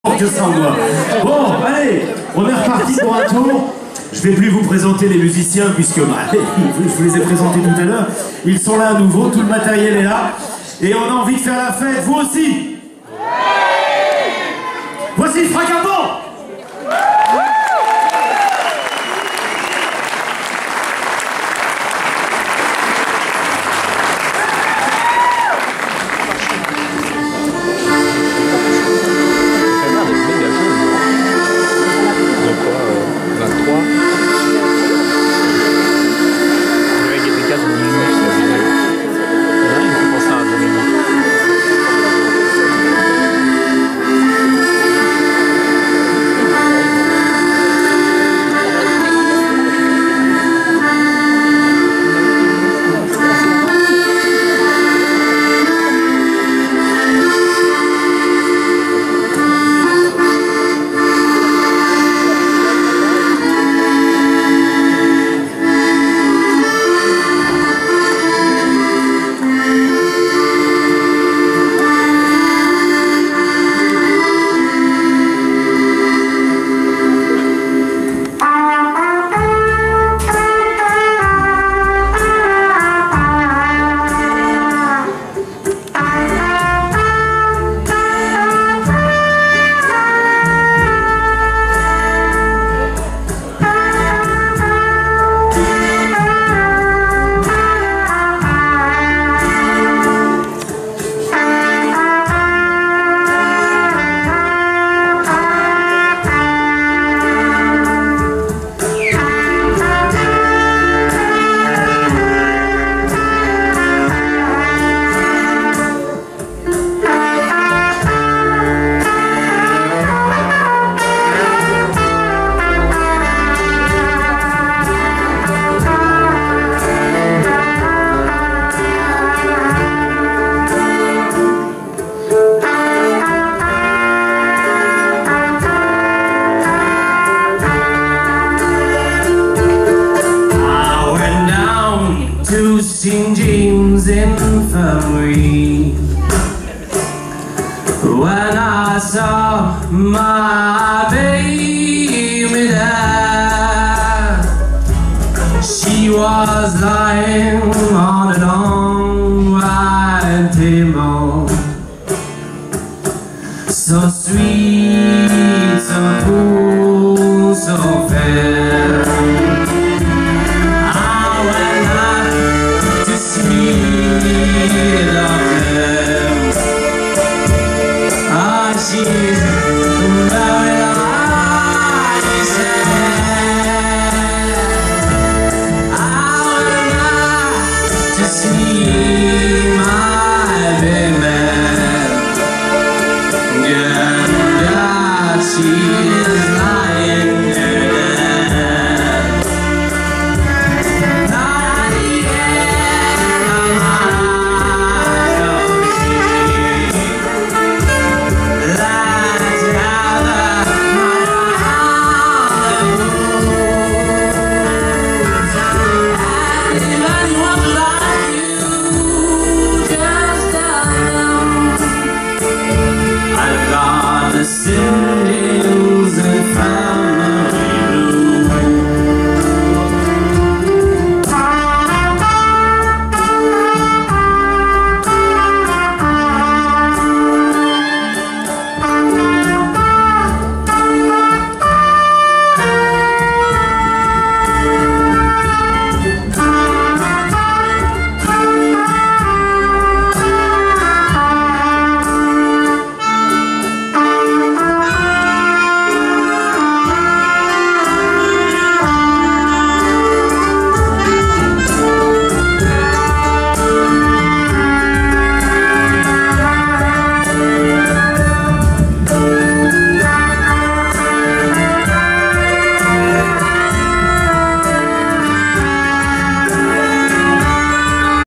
Que ça envoie. Bon, allez, on est reparti pour un tour. Je vais plus vous présenter les musiciens puisque je vous les ai présentés tout à l'heure. Ils sont là à nouveau, tout le matériel est là. Et on a envie de faire la fête, vous aussi. Voici Fracabon. St. James Infirmary when I saw my baby there. She was lying on a long white table, so sweet, so cool, so fair. Sendings and